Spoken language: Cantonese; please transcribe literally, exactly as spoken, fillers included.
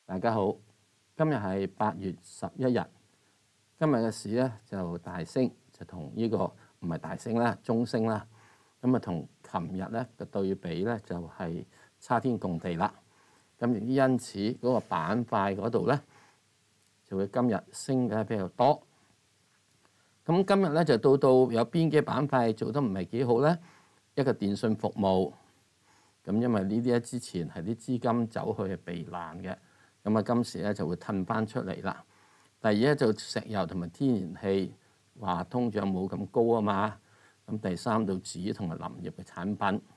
大家好，今日係八月十一日。今日嘅市咧就大升，就同呢、這個唔係大升啦，中升啦。咁啊，同琴日咧嘅對比咧就係、是、差天共地啦。咁因此嗰個板塊嗰度咧就會今日升嘅比較多。咁今日咧就到到有邊幾板塊做得唔係幾好咧？一個電信服務，咁因為呢啲咧之前係啲資金走去避難嘅。咁啊，今時咧就會褪翻出嚟啦。第二咧就石油同埋天然氣話通脹冇咁高啊嘛。咁第三到紙同埋林業嘅產品。